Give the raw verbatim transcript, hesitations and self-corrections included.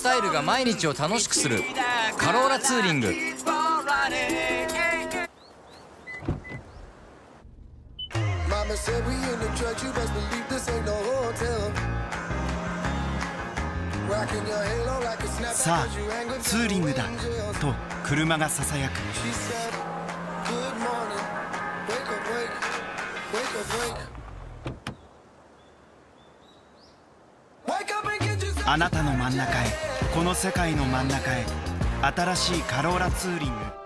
タイルが毎日を楽しくするカローラツーリング。 さあツーリングだと車がささやく。あなたの真ん中へ、この世界の真ん中へ、新しいカローラツーリング。